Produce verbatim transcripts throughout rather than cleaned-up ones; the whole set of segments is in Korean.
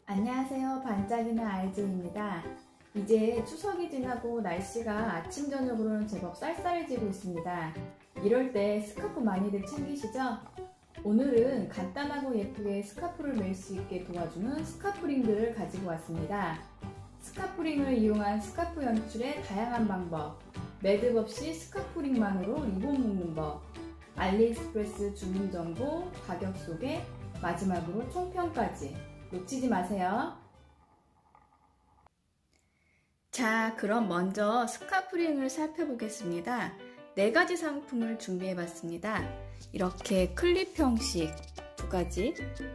안녕하세요. 반짝이는 알지입니다. 이제 추석이 지나고 날씨가 아침 저녁으로는 제법 쌀쌀해지고 있습니다. 이럴 때 스카프 많이들 챙기시죠? 오늘은 간단하고 예쁘게 스카프를 멜 수 있게 도와주는 스카프링들을 가지고 왔습니다. 스카프링을 이용한 스카프 연출의 다양한 방법, 매듭 없이 스카프링만으로 리본 묶는 법, 알리익스프레스 주문 정보, 가격 소개, 마지막으로 총평까지 놓치지 마세요. 자, 그럼 먼저 스카프링을 살펴보겠습니다. 네 가지 상품을 준비해 봤습니다. 이렇게 클립 형식 두 가지,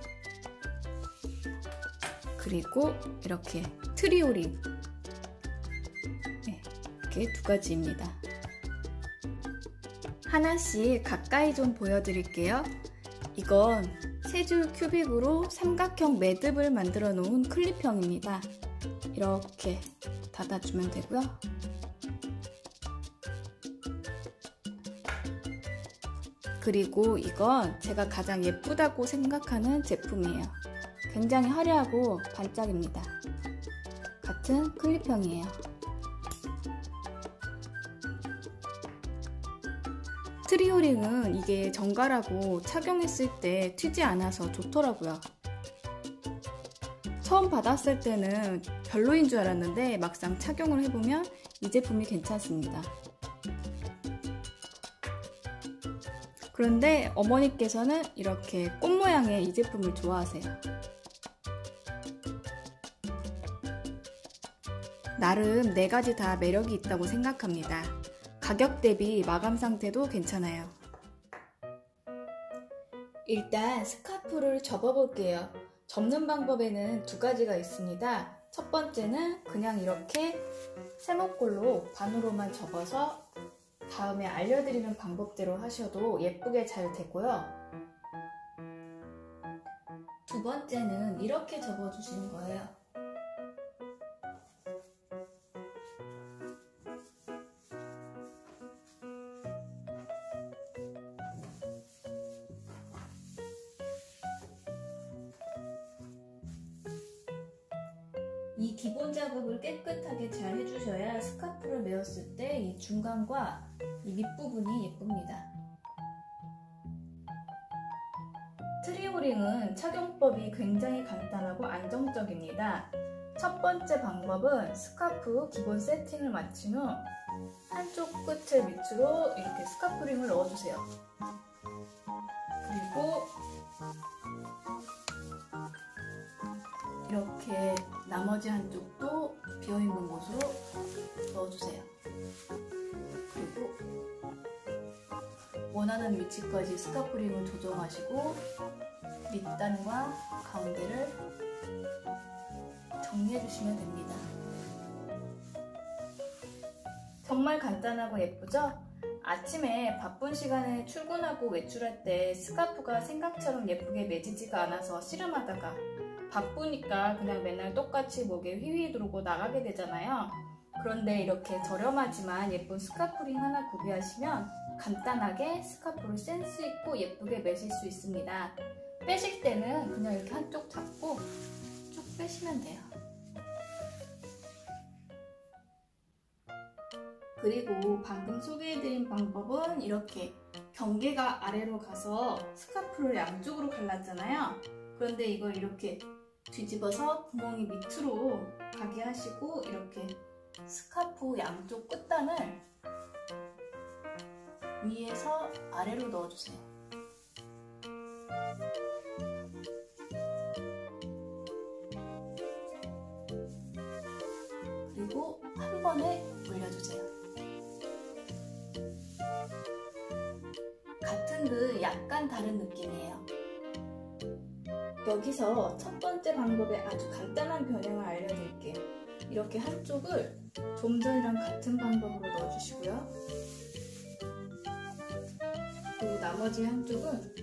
그리고 이렇게 트리오링, 네, 이렇게 두 가지입니다. 하나씩 가까이 좀 보여드릴게요. 이건 세 줄 큐빅으로 삼각형 매듭을 만들어 놓은 클립형입니다. 이렇게 닫아주면 되고요. 그리고 이건 제가 가장 예쁘다고 생각하는 제품이에요. 굉장히 화려하고 반짝입니다. 같은 클립형이에요. 트리오링은 이게 정갈하고 착용했을 때 튀지 않아서 좋더라고요. 처음 받았을 때는 별로인 줄 알았는데 막상 착용을 해보면 이 제품이 괜찮습니다. 그런데 어머니께서는 이렇게 꽃 모양의 이 제품을 좋아하세요. 나름 네 가지 다 매력이 있다고 생각합니다. 가격 대비 마감 상태도 괜찮아요. 일단 스카프를 접어볼게요. 접는 방법에는 두 가지가 있습니다. 첫 번째는 그냥 이렇게 세모꼴로 반으로만 접어서 다음에 알려드리는 방법대로 하셔도 예쁘게 잘 되고요. 두 번째는 이렇게 접어주시는 거예요. 이 기본 작업을 깨끗하게 잘 해주셔야 스카프를 메었을 때 이 중간과 이 밑부분이 예쁩니다. 트리오링은 착용법이 굉장히 간단하고 안정적입니다. 첫 번째 방법은 스카프 기본 세팅을 마친 후 한쪽 끝을 밑으로 이렇게 스카프링을 넣어주세요. 그리고 이렇게 나머지 한쪽도 비어있는 곳으로 넣어주세요. 그리고 원하는 위치까지 스카프링을 조정하시고 밑단과 가운데를 정리해주시면 됩니다. 정말 간단하고 예쁘죠? 아침에 바쁜 시간에 출근하고 외출할 때 스카프가 생각처럼 예쁘게 매지지가 않아서 씨름하다가 바쁘니까 그냥 맨날 똑같이 목에 휘휘 두르고 나가게 되잖아요. 그런데 이렇게 저렴하지만 예쁜 스카프링 하나 구비하시면 간단하게 스카프를 센스 있고 예쁘게 매실 수 있습니다. 빼실 때는 그냥 이렇게 한쪽 잡고 쭉 빼시면 돼요. 그리고 방금 소개해드린 방법은 이렇게 경계가 아래로 가서 스카프를 양쪽으로 갈랐잖아요. 그런데 이걸 이렇게 뒤집어서 구멍이 밑으로 가게 하시고 이렇게 스카프 양쪽 끝단을 위에서 아래로 넣어주세요. 그리고 한 번에 올려주세요. 같은 듯 약간 다른 느낌이에요. 여기서 첫 번째 방법의 아주 간단한 변형을 알려드릴게요. 이렇게 한쪽을 좀 전이랑 같은 방법으로 넣어주시고요. 그리고 나머지 한쪽은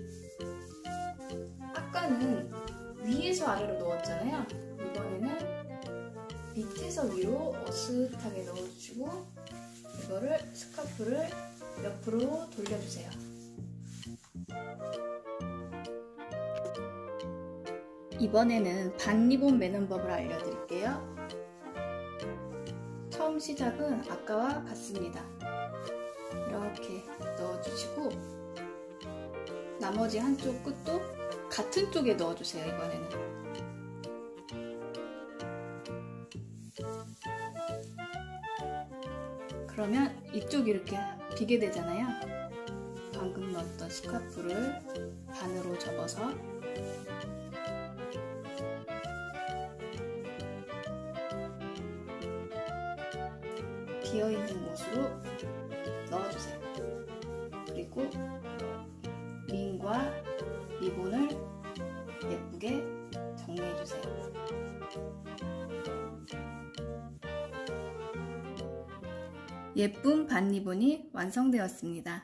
아까는 위에서 아래로 넣었잖아요. 이번에는 밑에서 위로 어슷하게 넣어주시고 이거를 스카프를 옆으로 돌려주세요. 이번에는 반 리본 매는 법을 알려드릴게요. 처음 시작은 아까와 같습니다. 이렇게 넣어주시고 나머지 한쪽 끝도 같은 쪽에 넣어주세요. 이번에는 그러면 이쪽이 이렇게 비게 되잖아요. 방금 넣었던 스카프를 반으로 접어서 비어있는 곳으로 넣어주세요. 그리고 링과 리본을 예쁘게 정리해주세요. 예쁜 반 리본이 완성되었습니다.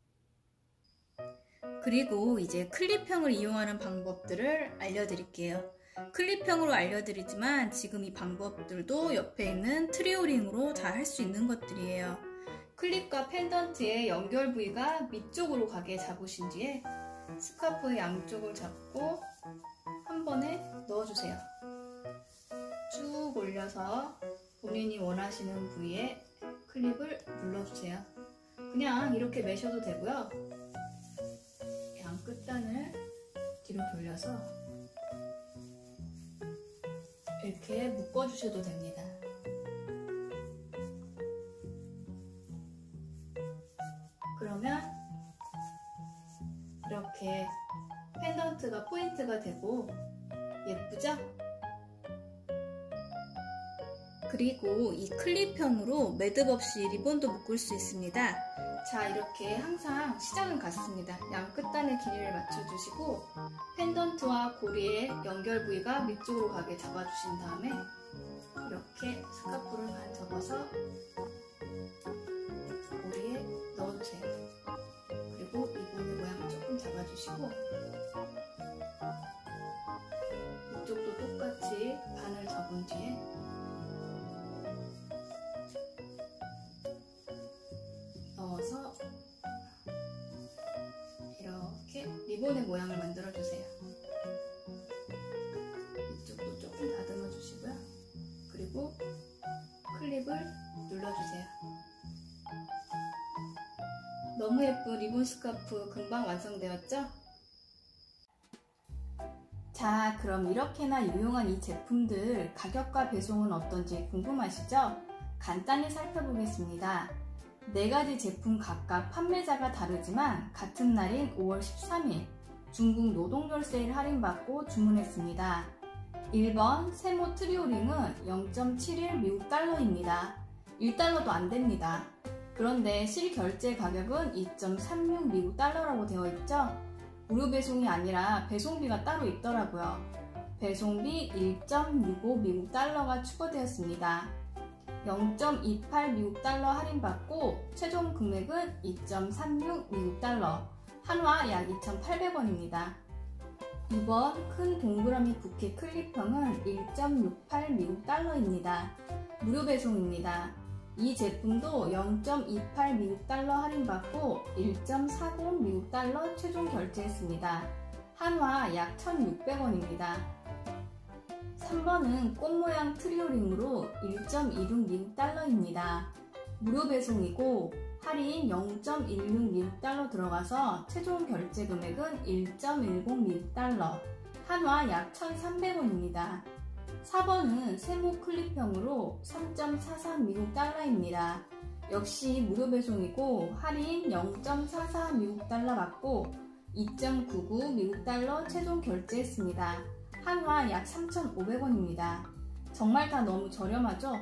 그리고 이제 클립형을 이용하는 방법들을 알려드릴게요. 클립형으로 알려드리지만 지금 이 방법들도 옆에 있는 트리오링으로 다 할 수 있는 것들이에요. 클립과 펜던트의 연결 부위가 밑쪽으로 가게 잡으신 뒤에 스카프의 양쪽을 잡고 한 번에 넣어주세요. 쭉 올려서 본인이 원하시는 부위에 클립을 눌러주세요. 그냥 이렇게 매셔도 되고요. 양 끝단을 뒤로 돌려서 이렇게 묶어주셔도 됩니다. 그러면 이렇게 펜던트가 포인트가 되고 예쁘죠? 그리고 이 클립형으로 매듭 없이 리본도 묶을 수 있습니다. 자, 이렇게 항상 시작은 같습니다. 양 끝단의 길이를 맞춰주시고 펜던트와 고리의 연결 부위가 밑쪽으로 가게 잡아주신 다음에 이렇게 스카프를 반 접어서 고리에 넣어주세요. 그리고 리본의 모양을 조금 잡아주시고 이쪽도 똑같이 반을 접은 뒤에 넣어서 이렇게 리본의 모양을 만들어주세요. 이쪽도 조금 다듬어 주시고요. 그리고 클립을 눌러주세요. 너무 예쁜 리본 스카프 금방 완성되었죠? 자, 그럼 이렇게나 유용한 이 제품들 가격과 배송은 어떤지 궁금하시죠? 간단히 살펴보겠습니다. 네 가지 제품 각각 판매자가 다르지만 같은 날인 오월 십삼일 중국 노동절 세일 할인받고 주문했습니다. 일 번 세모 트리오링은 영 점 칠일 미국 달러입니다. 일 달러도 안됩니다. 그런데 실결제 가격은 이 점 삼육 미국 달러라고 되어 있죠? 무료 배송이 아니라 배송비가 따로 있더라고요. 배송비 일 점 육오 미국 달러가 추가되었습니다. 영 점 이팔 미국 달러 할인받고 최종 금액은 이 점 삼육 미국 달러, 한화 약 이천팔백 원입니다. 이 번 큰 동그라미 부케 클립형은 일 점 육팔 미국 달러입니다. 무료 배송입니다. 이 제품도 영 점 이팔 미국 달러 할인받고 일 점 사공 미국 달러 최종 결제했습니다. 한화 약 천육백 원입니다. 삼 번은 꽃 모양 트리오링으로 일 점 이육 미국 달러입니다. 무료 배송이고 할인 영 점 일육 미국 달러 들어가서 최종 결제 금액은 일 점 일공 미국 달러, 한화 약 천삼백 원입니다. 사 번은 세모 클립형으로 삼 점 사삼 미국 달러입니다. 역시 무료 배송이고 할인 영 점 사사 미국 달러 받고 이 점 구구 미국 달러 최종 결제했습니다. 한화 약 삼천오백 원입니다. 정말 다 너무 저렴하죠?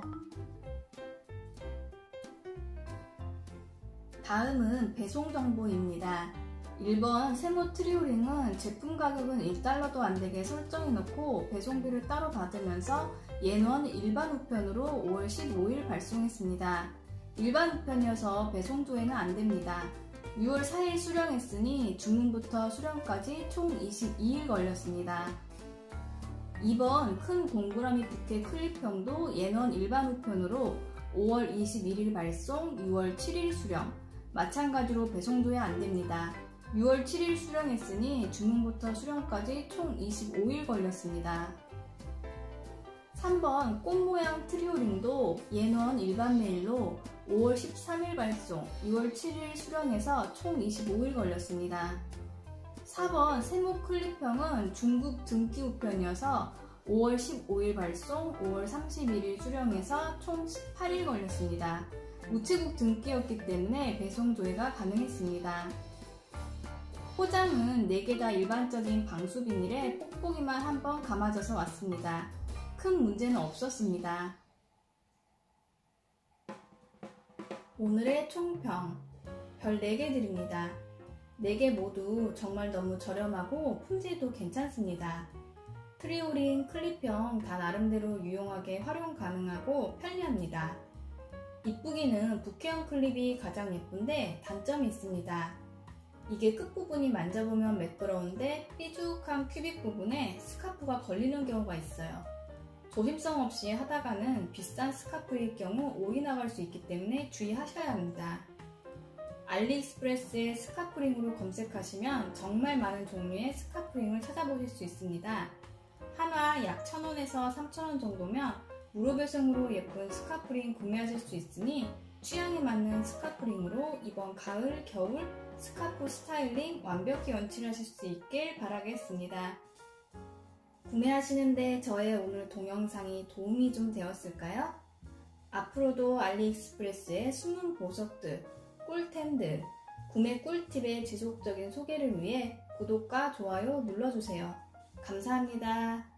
다음은 배송 정보입니다. 일 번 세모 트리오링은 제품 가격은 일 달러도 안되게 설정해놓고 배송비를 따로 받으면서 옌원 일반 우편으로 오월 십오일 발송했습니다. 일반 우편이어서 배송조회는 안됩니다. 유월 사일 수령했으니 주문부터 수령까지 총 이십이일 걸렸습니다. 이 번 큰 동그라미 부케 클립형도 옌원 일반 우편으로 오월 이십일일 발송, 유월 칠일 수령. 마찬가지로 배송조회 안됩니다. 유월 칠일 수령했으니 주문부터 수령까지 총 이십오 일 걸렸습니다. 삼 번 꽃모양 트리오링도 예넌 일반 메일로 오월 십삼일 발송, 유월 칠일 수령해서 총 이십오 일 걸렸습니다. 사 번 세모 클립형은 중국 등기 우편이어서 오월 십오일 발송, 오월 삼십일일 수령해서 총 십팔 일 걸렸습니다. 우체국 등기였기 때문에 배송 조회가 가능했습니다. 포장은 네 개 다 일반적인 방수 비닐에 뽁뽁이만 한번 감아져서 왔습니다. 큰 문제는 없었습니다. 오늘의 총평, 별 네 개 드립니다. 네 개 모두 정말 너무 저렴하고 품질도 괜찮습니다. 트리오링, 클립형 다 나름대로 유용하게 활용 가능하고 편리합니다. 이쁘기는 부케형 클립이 가장 예쁜데 단점이 있습니다. 이게 끝부분이 만져보면 매끄러운데 삐죽한 큐빅 부분에 스카프가 걸리는 경우가 있어요. 조심성 없이 하다가는 비싼 스카프일 경우 오이 나갈 수 있기 때문에 주의하셔야 합니다. 알리익스프레스의 스카프링으로 검색하시면 정말 많은 종류의 스카프링을 찾아보실 수 있습니다. 하나 약 천 원에서 삼천 원 정도면 무료 배송으로 예쁜 스카프링 구매하실 수 있으니 취향에 맞는 스카프링으로 이번 가을, 겨울 스카프 스타일링 완벽히 연출하실 수 있길 바라겠습니다. 구매하시는데 저의 오늘 동영상이 도움이 좀 되었을까요? 앞으로도 알리익스프레스의 숨은 보석들, 꿀템들, 구매 꿀팁의 지속적인 소개를 위해 구독과 좋아요 눌러주세요. 감사합니다.